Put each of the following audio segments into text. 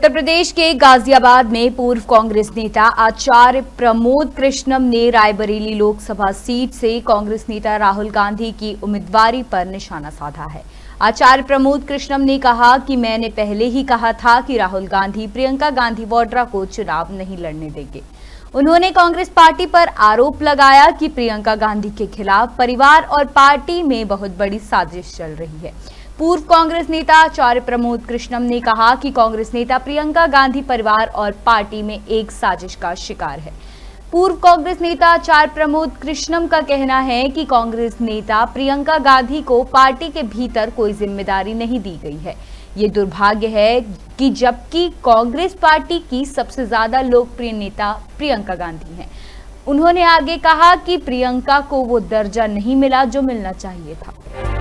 उत्तर प्रदेश के गाजियाबाद में पूर्व कांग्रेस नेता आचार्य प्रमोद कृष्णम ने रायबरेली लोकसभा सीट से कांग्रेस नेता राहुल गांधी की उम्मीदवारी पर निशाना साधा है। आचार्य प्रमोद कृष्णम ने कहा कि मैंने पहले ही कहा था कि राहुल गांधी प्रियंका गांधी वाड्रा को चुनाव नहीं लड़ने देंगे। उन्होंने कांग्रेस पार्टी पर आरोप लगाया कि प्रियंका गांधी के खिलाफ परिवार और पार्टी में बहुत बड़ी साजिश चल रही है। पूर्व कांग्रेस नेता आचार्य प्रमोद कृष्णम ने कहा कि कांग्रेस नेता प्रियंका गांधी परिवार और पार्टी में एक साजिश का शिकार है। पूर्व कांग्रेस नेता आचार्य प्रमोद कृष्णम का कहना है कि कांग्रेस नेता प्रियंका गांधी को पार्टी के भीतर कोई जिम्मेदारी नहीं दी गई है। ये दुर्भाग्य है कि जबकि कांग्रेस पार्टी की सबसे ज्यादा लोकप्रिय नेता प्रियंका गांधी हैं। उन्होंने आगे कहा कि प्रियंका को वो दर्जा नहीं मिला जो मिलना चाहिए था।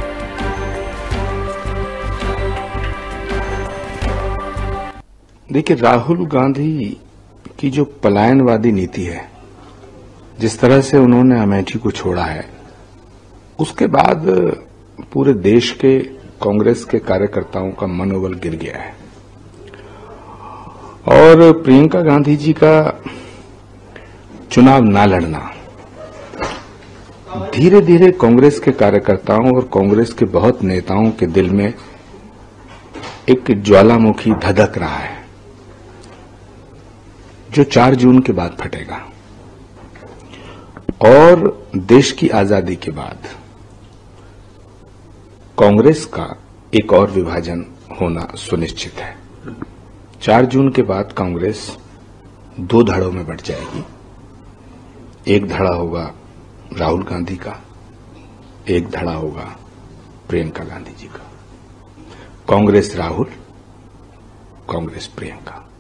देखिए, राहुल गांधी की जो पलायनवादी नीति है, जिस तरह से उन्होंने अमेठी को छोड़ा है, उसके बाद पूरे देश के कांग्रेस के कार्यकर्ताओं का मनोबल गिर गया है। और प्रियंका गांधी जी का चुनाव ना लड़ना धीरे धीरे कांग्रेस के कार्यकर्ताओं और कांग्रेस के बहुत नेताओं के दिल में एक ज्वालामुखी धधक रहा है, जो 4 जून के बाद फटेगा। और देश की आजादी के बाद कांग्रेस का एक और विभाजन होना सुनिश्चित है। 4 जून के बाद कांग्रेस 2 धड़ों में बंट जाएगी। एक धड़ा होगा राहुल गांधी का, एक धड़ा होगा प्रियंका गांधी जी का। कांग्रेस राहुल, कांग्रेस प्रियंका।